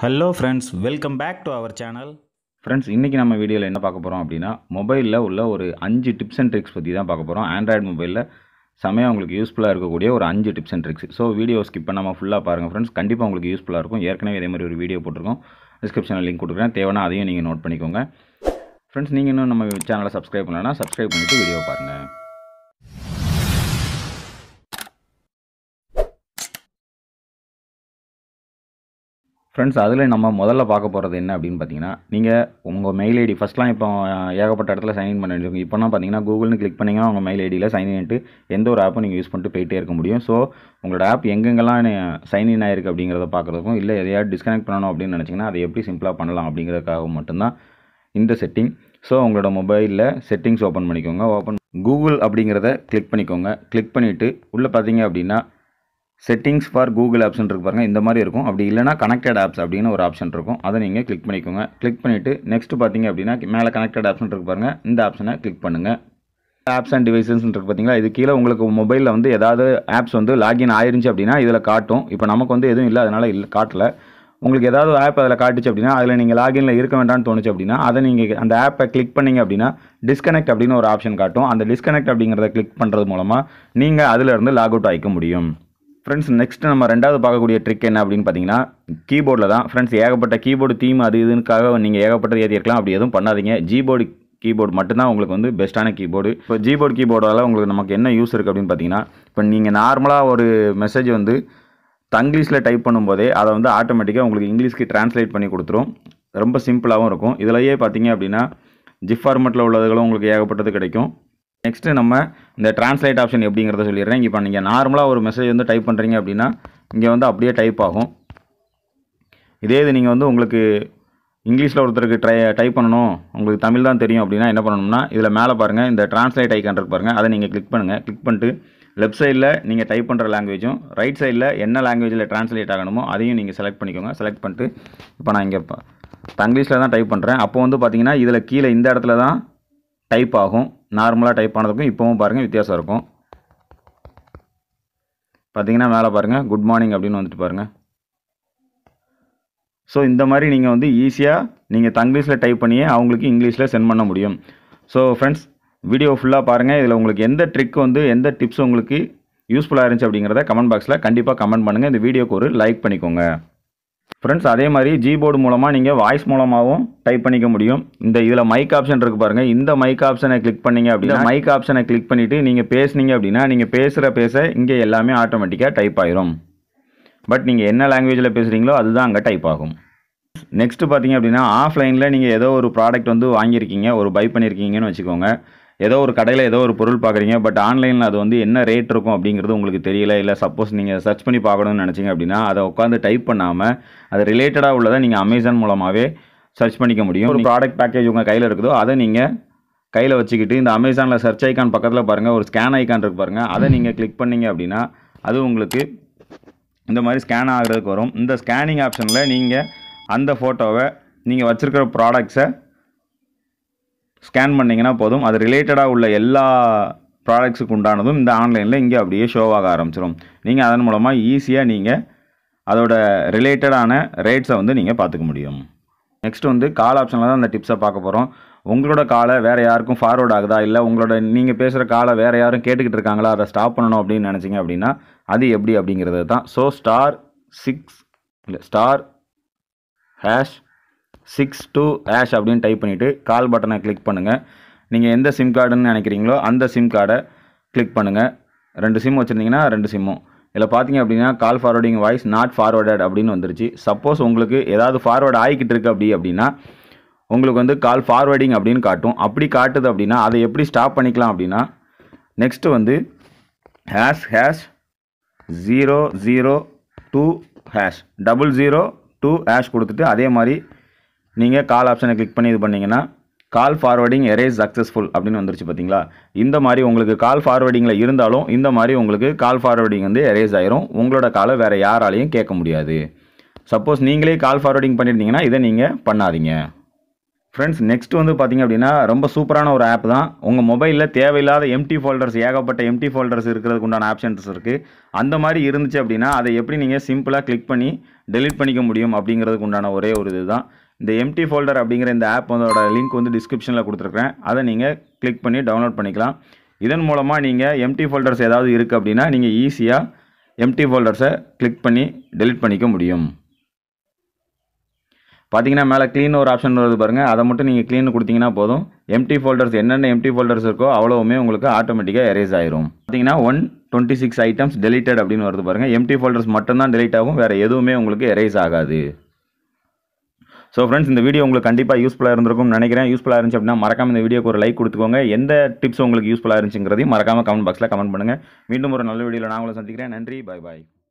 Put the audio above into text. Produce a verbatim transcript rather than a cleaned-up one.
Hello friends, welcome back to our channel. Friends, இன்றைக்கி நம்ம வீடியோவில் என்ன பார்க்க போகிறோம் அப்படின்னா, மொபைலில் உள்ள ஒரு அஞ்சு டிப்ஸ் அண்ட் ட்ரிக்ஸ் பற்றி தான் பார்க்க போகிறோம். ஆண்ட்ராய்டு மொபைலில் செமையாக உங்களுக்கு யூஸ்ஃபுல்லாக இருக்கக்கூடிய ஒரு அஞ்சு tips and tricks. So video skip பண்ணாமல் ஃபுல்லாக பாருங்கள் ஃப்ரெண்ட்ஸ். கண்டிப்பாக உங்களுக்கு யூஸ்ஃபுல்லாக இருக்கும். ஏற்கனவே இதே மாதிரி ஒரு வீடியோ போட்டிருக்கோம், டிஸ்கிரிப்ஷனில் லிங்க் கொடுக்குறேன், தேவைன்னா அதையும் நீங்கள் நோட் பண்ணிக்கோங்க. ஃப்ரெண்ட்ஸ், நீங்கள் இன்னும் நம்ம சேனலை சப்ஸ்கிரைப் பண்ணலன்னா சப்ஸ்கிரைப் பண்ணிவிட்டு வீடியோ பாருங்கள். ஃப்ரெண்ட்ஸ், அதில் நம்ம முதல்ல பார்க்க போகிறது என்ன அப்படின்னு பார்த்தீங்கன்னா, நீங்கள் உங்கள் மெயில் ஐடி ஃபஸ்ட்லாம் இப்போ ஏகப்பட்ட இடத்துல சைன்இன் பண்ணிடுங்க. இப்போனா பார்த்தீங்கன்னா கூகுள்னு கிளிக் பண்ணிங்கன்னா உங்கள் மெயில் ஐடியில் சைன்இன் பண்ணிட்டு எந்த ஒரு ஆப்பும் நீங்கள் யூஸ் பண்ணிட்டு போயிட்டே இருக்க முடியும். ஸோ உங்களோட ஆப் எங்கெங்கெல்லாம் சைன்இன் ஆயிருக்கு அப்படிங்கிறத பார்க்குறதுக்கும், இல்லை எதையாவது டிஸ்கனெக்ட் பண்ணணும் அப்படின்னு நினச்சிங்கன்னா அதை எப்படி சிம்பிளாக பண்ணலாம் அப்படிங்கிறதுக்காக மட்டும்தான் இந்த செட்டிங். ஸோ உங்களோட மொபைலில் செட்டிங்ஸ் ஓப்பன் பண்ணிக்கோங்க. ஓப்பன் கூகுள் அப்படிங்கிறத கிளிக் பண்ணிக்கோங்க. கிளிக் பண்ணிவிட்டு உள்ளே பார்த்தீங்க அப்படின்னா செட்டிங்ஸ் ஃபார் கூகுள் ஆப்ஷன் இருக்கு பாருங்கள், இந்த மாதிரி இருக்கும். அப்படி இல்லைனா கனெக்டட் ஆப்ஸ் அப்படின்னு ஒரு ஆப்ஷன் இருக்கும், அதை நீங்கள் கிளிக் பண்ணிக்கோங்க. கிளிக் பண்ணிவிட்டு நெக்ஸ்ட்டு பார்த்தீங்க அப்படின்னா மேலே கனெக்டட் ஆப்ஷன் இருக்கு பாருங்கள், இந்த ஆப்ஷனை கிளிக் பண்ணுங்கள். ஆப்ஸ் அண்ட் டிவைசஸ் இருக்கு பார்த்தீங்களா, இது கீழே உங்களுக்கு மொபைலில் வந்து ஏதாவது ஆப்ஸ் வந்து லாகின் ஆயிருந்துச்சு அப்படின்னா இதில் காட்டும். இப்போ நமக்கு வந்து எதுவும் இல்லை, அதனால் இல்லை காட்டலை. உங்களுக்கு ஏதாவது ஆப் அதில் காட்டுச்சு அப்படின்னா, அதில் நீங்கள் லாகினில் இருக்க வேண்டாம்னு தோணுச்சு அப்படின்னா அதை நீங்கள் அந்த ஆப்பை கிளிக் பண்ணிங்க அப்படின்னா டிஸ்கனெக்ட் அப்படின்னு ஒரு ஆப்ஷன் காட்டும். அந்த டிஸ்கனெக்ட் அப்படிங்கிறத கிளிக் பண்ணுறது மூலமாக நீங்கள் அதிலிருந்து லாக் அவுட் ஆகிக்க முடியும். ஃப்ரெண்ட்ஸ், நெக்ஸ்ட் நம்ம ரெண்டாவது பார்க்கக்கூடிய ட்ரிக் என்ன அப்படின்னு பார்த்தீங்கன்னா, கீபோர்டில் தான். ஃப்ரெண்ட்ஸ், ஏகப்பட்ட கீபோர்டு தீம் அது இதுக்காக நீங்கள் ஏகப்பட்டது ஏற்றிருக்கலாம், அப்படி எதுவும் பண்ணாதீங்க. ஜிபோர்டு கீபோர்டு மட்டும்தான் உங்களுக்கு வந்து பெஸ்ட்டான கீபோர்டு. இப்போ ஜிபோர்டு கீபோர்டால் உங்களுக்கு நமக்கு என்ன யூஸ் இருக்குது அப்படின்னு பார்த்தீங்கன்னா, இப்போ நீங்கள் நார்மலாக ஒரு மெசேஜ் வந்து தங்கிலீஷில் டைப் பண்ணும்போதே அதை வந்து ஆட்டோமேட்டிக்காக உங்களுக்கு இங்கிலீஷ்க்கு ட்ரான்ஸ்லேட் பண்ணி கொடுத்துரும். ரொம்ப சிம்பிளாகவும் இருக்கும். இதிலேயே பார்த்தீங்க அப்படின்னா ஜிப் ஃபார்மெட்டில் உள்ளதுகளும் உங்களுக்கு ஏகப்பட்டது கிடைக்கும். நெக்ஸ்ட்டு நம்ம இந்த ட்ரான்ஸ்லேட் ஆப்ஷன் எப்படிங்கிறத சொல்லிடுறேன். இப்போ நீங்கள் நார்மலாக ஒரு மெசேஜ் வந்து டைப் பண்ணுறீங்க அப்படின்னா இங்கே வந்து அப்படியே டைப் ஆகும். இதே இது நீங்கள் வந்து உங்களுக்கு இங்கிலீஷில் ஒருத்தருக்கு ட்ரை டைப் பண்ணணும், உங்களுக்கு தமிழ் தான் தெரியும் அப்படின்னா என்ன பண்ணணும்னா, இதில் மேலே பாருங்கள் இந்த ட்ரான்ஸ்லேட் ஐக்கான் இருக்கு பாருங்கள், அதை நீங்கள் கிளிக் பண்ணுங்கள். கிளிக் பண்ணிட்டு லெஃப்ட் சைடில் நீங்கள் டைப் பண்ணுற லாங்குவேஜும் ரைட் சைடில் என்ன லாங்குவேஜில் ட்ரான்ஸ்லேட் ஆகணுமோ அதையும் நீங்கள் செலக்ட் பண்ணிக்கோங்க. செலக்ட் பண்ணிட்டு இப்போ நான் இங்கே தங்கிலீஷில் தான் டைப் பண்ணுறேன். அப்போ வந்து பார்த்தீங்கன்னா இதில் கீழே இந்த இடத்துல தான் டைப் ஆகும். நார்மலாக டைப் ஆனதுக்கும் இப்போவும் பாருங்கள் வித்தியாசம் இருக்கும். பார்த்தீங்கன்னா மேலே பாருங்கள் குட் மார்னிங் அப்படின்னு வந்துட்டு பாருங்கள். ஸோ இந்த மாதிரி நீங்கள் வந்து ஈஸியாக நீங்கள் தங்கிலீஷில் டைப் பண்ணியே அவங்களுக்கு இங்கிலீஷில் சென்ட் பண்ண முடியும். ஸோ ஃப்ரெண்ட்ஸ், வீடியோ ஃபுல்லாக பாருங்கள். இதில் உங்களுக்கு எந்த ட்ரிக் வந்து எந்த டிப்ஸ் உங்களுக்கு யூஸ்ஃபுல்லாக இருந்துச்சு அப்படிங்கிறத கமெண்ட் பாக்ஸில் கண்டிப்பாக கமெண்ட் பண்ணுங்கள். இந்த வீடியோக்கு ஒரு லைக் பண்ணிக்கோங்க. ஃப்ரெண்ட்ஸ், அதே மாதிரி ஜிபோர்டு மூலமாக நீங்கள் வாய்ஸ் மூலமாகவும் டைப் பண்ணிக்க முடியும். இந்த இதில் மைக் ஆப்ஷன் இருக்குது பாருங்கள், இந்த மைக் ஆப்ஷனை கிளிக் பண்ணிங்க அப்படின்னா மைக் ஆப்ஷனை கிளிக் பண்ணிவிட்டு நீங்கள் பேசுனீங்க அப்படின்னா நீங்கள் பேசுகிற பேச இங்கே எல்லாமே ஆட்டோமேட்டிக்காக டைப் ஆயிரும். பட் நீங்கள் என்ன லாங்குவேஜில் பேசுகிறீங்களோ அதுதான் அங்கே டைப் ஆகும். நெக்ஸ்ட்டு பார்த்தீங்க அப்படின்னா, ஆஃப்லைனில் நீங்கள் ஏதோ ஒரு ப்ராடக்ட் வந்து வாங்கியிருக்கீங்க, ஒரு பை பண்ணியிருக்கீங்கன்னு வச்சுக்கோங்க. ஏதோ ஒரு கடையில் ஏதோ ஒரு பொருள் பார்க்குறீங்க, பட் ஆன்லைனில் அது வந்து என்ன ரேட் இருக்கும் அப்படிங்கிறது உங்களுக்கு தெரியல. இல்லை சப்போஸ் நீங்கள் சர்ச் பண்ணி பார்க்கணும்னு நினச்சிங்க அப்படின்னா அதை உட்காந்து டைப் பண்ணாமல் அது ரிலேட்டடாக உள்ளதை நீங்கள் அமேசான் மூலமாகவே சர்ச் பண்ணிக்க முடியும். ஒரு ப்ராடக்ட் பேக்கேஜ் உங்கள் கையில் இருக்குதோ அதை நீங்கள் கையில் வச்சுக்கிட்டு இந்த அமேசானில் சர்ச் ஐக்கான் பக்கத்தில் பாருங்கள் ஒரு ஸ்கேன் ஐக்கான் இருக்குது பாருங்கள், அதை நீங்கள் கிளிக் பண்ணிங்க அப்படின்னா அது உங்களுக்கு இந்த மாதிரி ஸ்கேன் ஆகிறதுக்கு வரும். இந்த ஸ்கேனிங் ஆப்ஷனில் நீங்கள் அந்த ஃபோட்டோவை நீங்கள் வச்சுருக்கிற ப்ராடக்ட்ஸை ஸ்கேன் பண்ணிங்கன்னா போதும். அது ரிலேட்டடாக உள்ள எல்லா ப்ராடக்ட்ஸுக்கு உண்டானதும் இந்த ஆன்லைனில் இங்கே அப்படியே ஷோவாக ஆரம்பிச்சிடும். நீங்கள் அதன் மூலமாக ஈஸியாக நீங்கள் அதோட ரிலேட்டடான ரேட்ஸை வந்து நீங்கள் பார்த்துக்க முடியும். நெக்ஸ்ட் வந்து கால் ஆப்ஷனில் தான் அந்த டிப்ஸை பார்க்க போகிறோம். உங்களோட காலை வேறு யாருக்கும் ஃபார்வர்ட் ஆகுதா, இல்லை உங்களோட நீங்கள் பேசுகிற காலை வேறு யாரும் கேட்டுக்கிட்டு இருக்காங்களா, அதை ஸ்டாப் பண்ணணும் அப்படின்னு நினச்சிங்க அப்படின்னா அது எப்படி அப்படிங்கிறது தான். ஸோ ஸ்டார் சிக்ஸ் இல்லை star hash six two hash அப்படின்னு டைப் பண்ணிவிட்டு கால் பட்டனை கிளிக் பண்ணுங்கள். நீங்கள் எந்த சிம் கார்டுன்னு நினைக்கிறீங்களோ அந்த சிம் கார்டை கிளிக் பண்ணுங்கள். ரெண்டு சிம் வச்சுருந்தீங்கன்னா ரெண்டு சிம்மும் இதில் பார்த்தீங்க அப்படின்னா call forwarding voice not forwarded அப்படின்னு வந்துருச்சு. சப்போஸ் உங்களுக்கு ஏதாவது ஃபார்வர்ட் ஆகிக்கிட்டு இருக்கு அப்படி அப்படின்னா உங்களுக்கு வந்து கால் ஃபார்வர்டிங் அப்படின்னு காட்டும். அப்படி காட்டுது அப்படின்னா அதை எப்படி ஸ்டாப் பண்ணிக்கலாம் அப்படின்னா, நெக்ஸ்ட்டு வந்து hash hash zero zero two hash double zero two hash கொடுத்துட்டு அதே மாதிரி நீங்கள் கால் ஆப்ஷனை கிளிக் பண்ணி இது பண்ணிங்கன்னா கால் ஃபார்வர்டிங் எரேஸ் சக்ஸஸ்ஃபுல் அப்படின்னு வந்துருச்சு பார்த்தீங்களா. இந்த மாதிரி உங்களுக்கு கால் ஃபார்வர்டிங்கில் இருந்தாலும் இந்த மாதிரி உங்களுக்கு கால் ஃபார்வர்டிங் வந்து எரேஸ் ஆயிரும். உங்களோட காலை வேறு யாராலையும் கேட்க முடியாது. சப்போஸ் நீங்களே கால் ஃபார்வர்டிங் பண்ணியிருந்தீங்கன்னா இதை நீங்கள் பண்ணாதீங்க. ஃப்ரெண்ட்ஸ் நெக்ஸ்ட் வந்து பார்த்திங்க அப்படின்னா ரொம்ப சூப்பரான ஒரு ஆப் தான். உங்கள் மொபைலில் தேவையில்லாத எம்டி ஃபோல்டர்ஸ் ஏகப்பட்ட எம்டி ஃபோல்டர்ஸ் இருக்கிறதுக்கு உண்டான ஆப்ஷன்ஸ் இருக்குது. அந்த மாதிரி இருந்துச்சு அப்படின்னா அதை எப்படி நீங்கள் சிம்பிளாக கிளிக் பண்ணி டெலிட் பண்ணிக்க முடியும் அப்படிங்கிறதுக்கு உண்டான ஒரே ஒரு இது தான். இந்த எம்டி ஃபோல்டர் அப்படிங்கிற இந்த ஆப் அதோட லிங்க் வந்து டிஸ்கிரிப்ஷனில் கொடுத்துருக்கேன். அதை நீங்கள் கிளிக் பண்ணி டவுன்லோட் பண்ணிக்கலாம். இதன் மூலமாக நீங்கள் எம்டி ஃபோல்டர்ஸ் ஏதாவது இருக்குது அப்படின்னா நீங்கள் ஈஸியாக எம்டி ஃபோல்டர்ஸை கிளிக் பண்ணி டெலிட் பண்ணிக்க முடியும். பார்த்தீங்கன்னா மேலே க்ளீன் ஒரு ஆப்ஷன் வருது பாருங்கள். அதை மட்டும் நீங்கள் க்ளீன் கொடுத்தீங்கன்னா போதும். எம்டி ஃபோல்டர்ஸ் என்னென்ன எம்டி ஃபோல்டர்ஸ் இருக்கோ அவ்வளவுமே உங்களுக்கு ஆட்டோமேட்டிக்காக எரேஸ் ஆயிரும். பார்த்தீங்கன்னா one twenty six items deleted அப்படின்னு வருது பாருங்கள். எம்டி ஃபோல்டர்ஸ் மட்டும்தான் டெலிட் ஆகும், வேறு எதுவுமே உங்களுக்கு எரேஸ் ஆகாது. ஸோ ஃப்ரெண்ட்ஸ் இந்த வீடியோ உங்களுக்கு கண்டிப்பாக யூஸ்ஃபுல்லாக இருந்திருக்கும்னு நினைக்கிறேன். யூஸ்ஃபுல்லாக இருந்துச்சு அப்படின்னா மறக்காம இந்த வீடியோக்கு ஒரு லைக் கொடுத்துக்கோங்க. எந்த டிப்ஸ் உங்களுக்கு யூஸ்ஃபுல்லாக இருந்துச்சுங்கிறதையும் மறக்காம கமெண்ட் பாக்ஸில் கமெண்ட் பண்ணுங்கள். மீண்டும் ஒரு நல்ல வீடியோவில் நான் உங்களை சந்திக்கிறேன். நன்றி, பாய் பாய்.